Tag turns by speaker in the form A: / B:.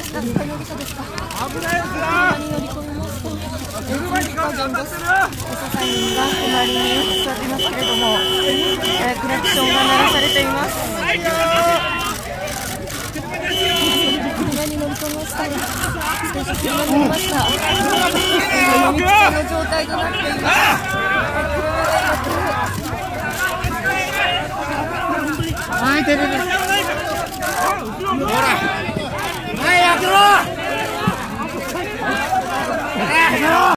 A: ですか、容疑者ですか。車に乗り込みました。車に現在、捜査員が隣に座っていますけれども、クラクションが鳴らされています。車に乗り込みました。少し車に乗りました。飲み口の状態となっています。
B: はい、出るね。ほら、はい、開けろ。